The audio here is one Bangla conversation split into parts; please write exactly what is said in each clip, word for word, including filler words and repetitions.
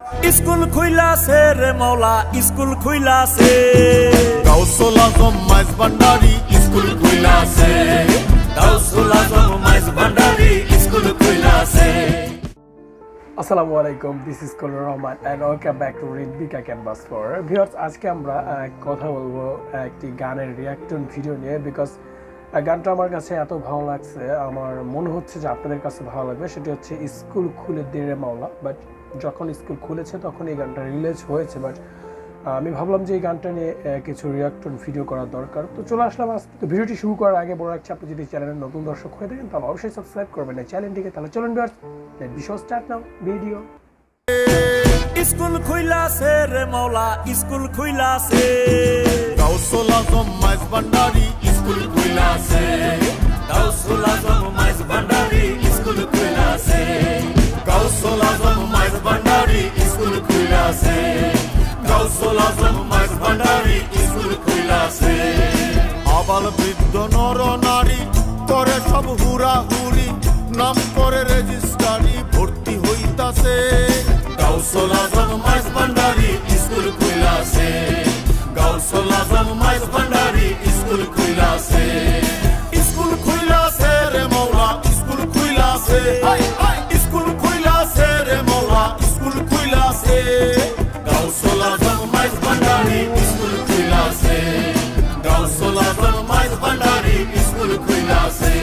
স্কুল খুইলাছে রে মৌলা স্কুল খুইলাছে গাউসুল আজম মাইজ ভান্ডারি স্কুল খুইলাছে গাউসুল আজম মাইজ ভান্ডারি স্কুল খুইলাছে। আসসালামু আলাইকুম, দিস ইজ কলর Rahman and welcome back to রিড বিকা ক্যানভাস ফর ভিউয়ার্স। আজকে আমরা কথা বলবো একটি গানের রিয়াকশন ভিডিও নিয়ে, বিকজ গানটা আমার কাছে এত ভালো লাগছে, আমার মনে হচ্ছে যে আপনাদের কাছে ভালো লাগবে। সেটি হচ্ছে স্কুল খুলে দে রে মাওলা। বাট যখন স্কুল খুলেছে তখন এই গানটা রিলিজ হয়েছে, বাট আমি ভাবলাম যে এই গানটা নিয়ে কিছু রিয়াকশন ভিডিও করা দরকার। তো চলে আসলাম আজকে। তো ভিডিওটি শুরু করার আগে বড় একটা, আপনি যদি চ্যানেলের নতুন দর্শক হয়ে থাকেন তাহলে অবশ্যই সাবস্ক্রাইব করবেন এই চ্যানেলটিকে। তাহলে চলুন viewers, let's be start now video. School খুইলাছে রে মৌলা স্কুল খুইলাছে গাউসুল আজম মাইজ ভান্ডারি স্কুল খুইলাছে গাউসুল আজম মাইজ ভান্ডারি স্কুল খুইলাছে গাউসুল আজম মাইজ ভান্ডারি স্কুল খুইলাছে গাউসুল আজম মাইজ ভান্ডারি স্কুল খুইলাছে। আবাল বৃদ্ধ নর নারী করে সব হুরা হুরি, নাম করে রেজিস্ট্রারি ভর্তি হইতাছে। গাউসুল আজম মাইজ ভান্ডারি স্কুল খুইলাছে গাউসুল আজম মাইজ ভান্ডারি স্কুল খুইলাছে স্কুল খুইলাছে রে মৌলা স্কুল খুইলাছে স্কুল খুইলাছে রে মৌলা স্কুল খুইলাছে গাউসুল আজম মাইজ ভান্ডারি স্কুল খুইলাছে গাউসুল আজম মাইজ ভান্ডারি স্কুল খুইলাছে।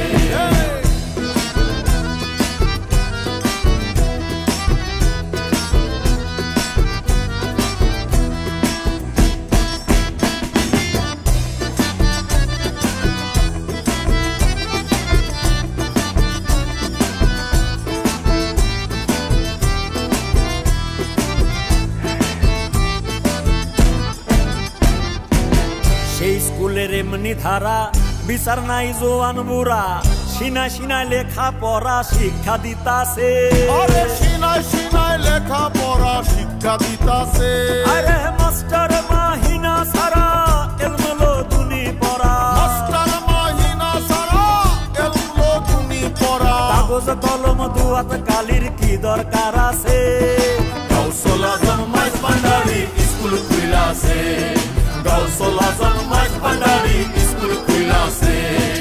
সেই স্কুলের এমনি ধারা বিচার নাই জোয়ান বুড়া, সিনা সিনায় লেখা পড়া শিক্ষা দিতাছে। আরে সিনায় সিনায় লেখা পড়া শিক্ষা দিতাছে। আরে মাস্টার মাহিনা সারা এলমলো দুনি পড়া মাস্টার মাহিনা সারা এলমলো দুনি পড়া। কাগজ কলম দুয়াত কালির কি দরকার আছে? গাউসুল আজম মাইজ ভান্ডারি স্কুল খুইলাছে গাউসুল আজম মাইজ ভান্ডারি স্কুল খুইলাছে।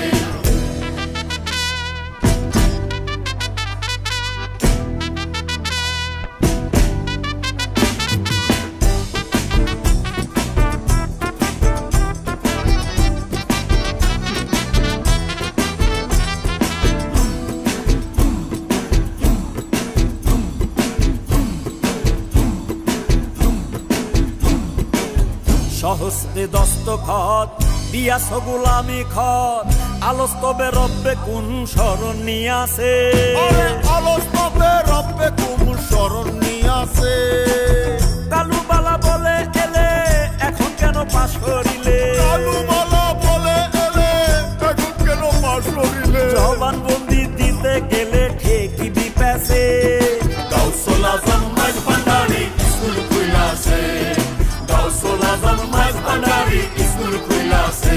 সহস্তে দস্তখত দিয়াছ গোলামি খত, আলস তবে রব্বে কোন স্মরণ নিয়াছে? আরে আলস তবে রব্বে কোন স্মরণ নিয়াছে? কালুবালা বলে এলে এখন কেন পাশ করিলে? কালুবালা বলে এলে এখন কেন পাশ করিলে? জবানবন্দি দিতে গেলে ঠিকই বিপেছে। গাউসুল আজম মাইজ ভান্ডারি স্কুল খুইলাছে গাউসুল আজম মাইজ ভান্ডারি স্কুল খুইলাছে।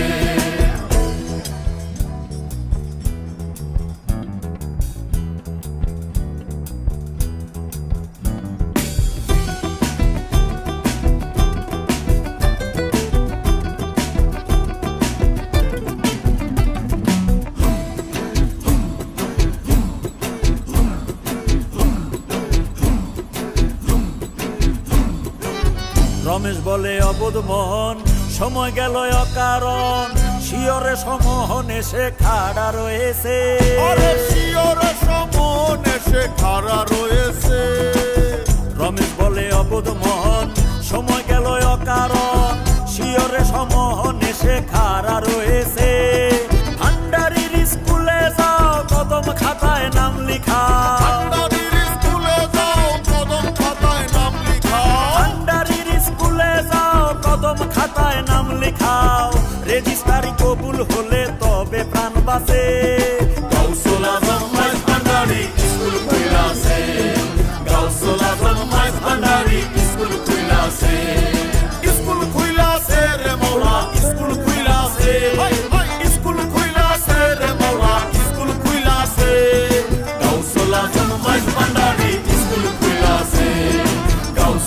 রমেশ বলে অবোধ মোহন সময় গেল অকারণ, শিয়রে সমোহন এসে খাড়া রয়েছে। আরে শিয়রে সমোহন এসে খাড়া রয়েছে। রমেশ বলে অবোধ মোহন সময় গেল অকারণ, শিয়রে সমোহন এসে খাড়া রয়েছে। ভান্ডারির স্কুলে যাও কদম খাতায় নাম লিখা ভান্ডারির স্কুলে যাও কদম খাতায় নাম লিখা ভান্ডারির স্কুলে যাও কদম খাতায় নাম লিখাও, রেজিস্ট্রারি কবুল হলে তবে প্রাণ বাঁচে। গাউসুল আজম মাইজ ভান্ডারি স্কুল খুইলাছে গাউসুল আজম মাইজ ভান্ডারি স্কুল খুইলাছে স্কুল খুইলাছে রে মৌলা স্কুল খুইলাছে স্কুল খুইলাছে রে মৌলা স্কুল খুইলাছে গাউসুল আজম মাইজ ভান্ডারি স্কুল খুইলাছে গাউসুল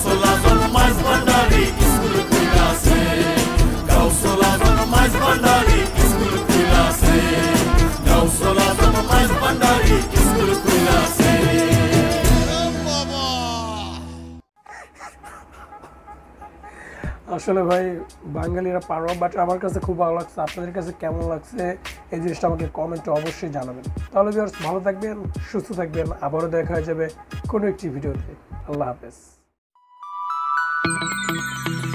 আসলে ভাই বাঙালিরা পারো, বাট আমার কাছে খুব ভালো লাগছে। আপনাদের কাছে কেমন লাগছে এই জিনিসটা আমাকে কমেন্টে অবশ্যই জানাবেন। তাহলে ভিউয়ার্স ভালো থাকবেন, সুস্থ থাকবেন, আবারও দেখা হয়ে যাবে কোনো একটি ভিডিওতে। আল্লাহ হাফেজ।